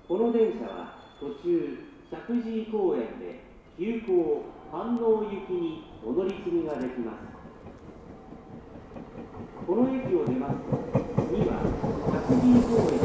この電車は途中石神井公園で急行飯能行きにお乗り継ぎができます。この駅を出ますと次は石神井公園